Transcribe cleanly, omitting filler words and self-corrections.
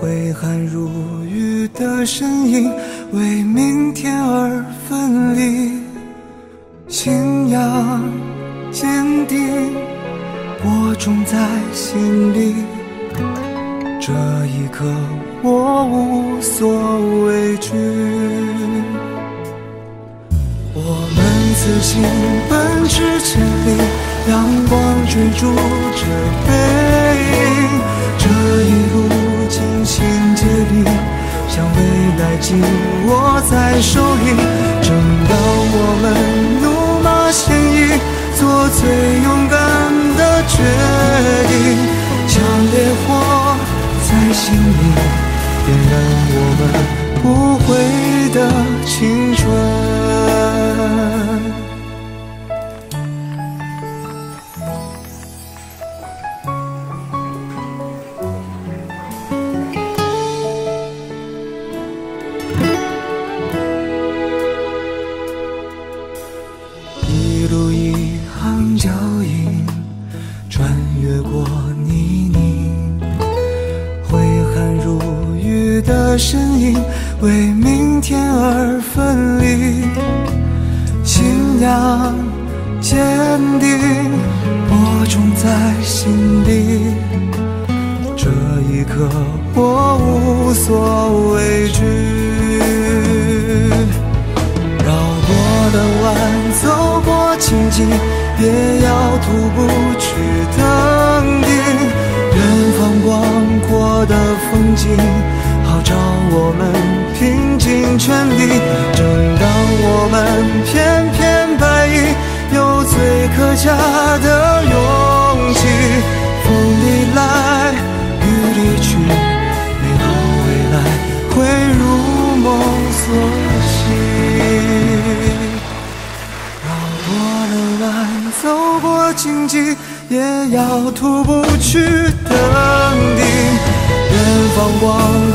挥汗如雨的身影，为明天而奋力，信仰坚定，播种在心里。这一刻我无所畏惧，我们此行奔驰千里，阳光追逐着背影，这一路尽心竭力，向未来紧握在手里。正当我们怒马鲜衣，做最勇敢的决定，像烈火在心里，点燃我们不悔的青春。一路一行脚印，穿越过泥泞，挥汗如雨的身影，为明天而奋力，信仰坚定，播种在心里。这一刻我无所畏惧，绕过了弯，走过荆棘，也要徒步去登顶。远方广阔的风景，号召我们拼尽全力。正当我们翩翩白衣，有最可嘉的勇气。风里来，雨里去，美好未来会如梦所系。绕过了弯，走过荆棘，也要徒步去登顶。远方广